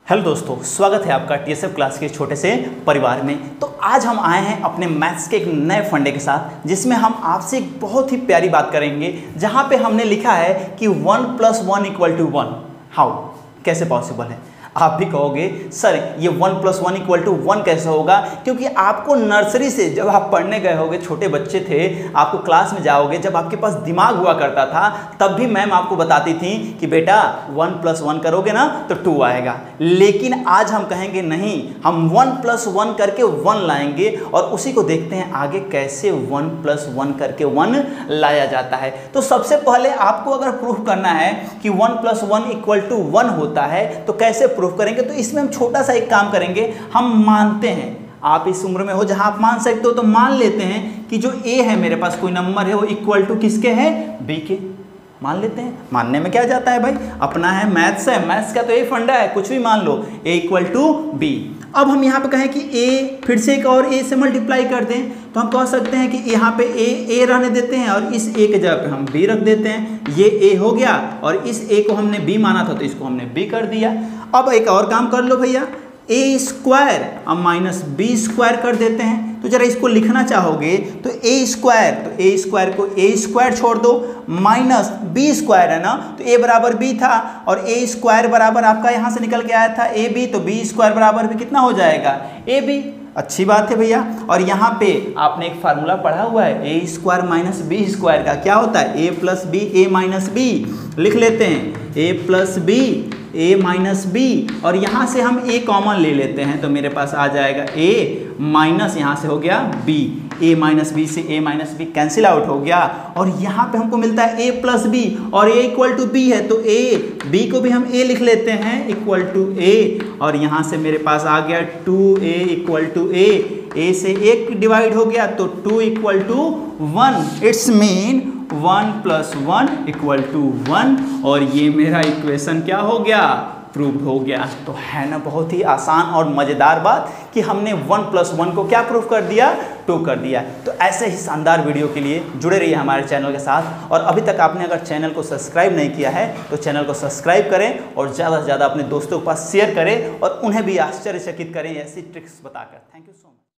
Hello दोस्तों, स्वागत है आपका टीएसएफ क्लास के छोटे से परिवार में। तो आज हम आए हैं अपने मैथ्स के एक नए फंडे के साथ, जिसमें हम आपसे एक बहुत ही प्यारी बात करेंगे, जहां पे हमने लिखा है कि 1 + 1 = 1। हाउ, कैसे पॉसिबल है? आप भी कहोगे सर ये 1 + 1 = 1 कैसे होगा, क्योंकि आपको नर्सरी से जब आप पढ़ने गए होगे, छोटे बच्चे थे, आपको क्लास में जाओगे, जब आपके पास दिमाग हुआ करता था, तब भी मैम आपको बताती थी कि बेटा 1 + 1 करोगे ना तो 2 आएगा। लेकिन आज हम कहेंगे नहीं, हम 1 + 1 करके 1 लाएंगे, और उसी को देखते हैं आगे कैसे 1 + 1 करके 1 लाया जाता है। तो सबसे पहले आपको अगर प्रूफ करना है कि 1 + 1 = 1 होता है तो कैसे प्रूफ करेंगे, तो इसमें हम छोटा सा एक काम करेंगे। हम मानते हैं, आप इस उम्र में हो जहां आप मान सकते हो, तो मान लेते हैं कि जो a है, मेरे पास कोई नंबर है, वो इक्वल टू किसके है? b के। मान लेते हैं, मानने में क्या जाता है भाई, अपना है, मैथ्स है, मैथ्स का तो यही फंडा है, कुछ भी मान लो, a = b। अब हम यहाँ पे कहें कि a फिर से एक और a से मल्टीप्लाई कर दें, तो हम कह सकते हैं कि यहाँ पे a रहने देते हैं, और इस a के जगह पे हम b रख देते हैं। ये a हो गया, और इस a को हमने b माना था, तो इसको हमने b कर दिया। अब एक और काम कर लो भैया, a² अब -b² कर देते हैं। तो जरा इसको लिखना चाहोगे तो a² को a² छोड़ दो, -b² है ना, तो a बराबर b था, और a² बराबर आपका यहाँ से निकल के आया था ab, तो b² बराबर भी कितना हो जाएगा? ab। अच्छी बात है भैया। और यहाँ पे आपने एक फार्मूला पढ़ा हुआ है, a² - b² का क्या होता है? a + b a - b। लिख लेते हैं, a + b a - b, और यहाँ से हम a कॉमन ले लेते हैं, तो मेरे पास आ जाएगा a माइनस यहाँ से हो गया b, a - b से a - b कैंसिल आउट हो गया, और यहाँ पे हमको मिलता है a + b, और a = b है, तो a b को भी हम a लिख लेते हैं = a, और यहाँ से मेरे पास आ गया 2a = a से 1 डिवाइड हो गया, तो 2 = 1। इट्स मीन 1 + 1 = 1, और ये मेरा इक्वेशन क्या हो गया? प्रूव हो गया। तो है ना बहुत ही आसान और मज़ेदार बात कि हमने 1 + 1 को क्या प्रूफ कर दिया? 2 कर दिया। तो ऐसे ही शानदार वीडियो के लिए जुड़े रहिए हमारे चैनल के साथ, और अभी तक आपने अगर चैनल को सब्सक्राइब नहीं किया है तो चैनल को सब्सक्राइब करें, और ज़्यादा से ज़्यादा अपने दोस्तों के पास शेयर करें, और उन्हें भी आश्चर्यचकित करें ऐसी ट्रिक्स बताकर। Thank you so much.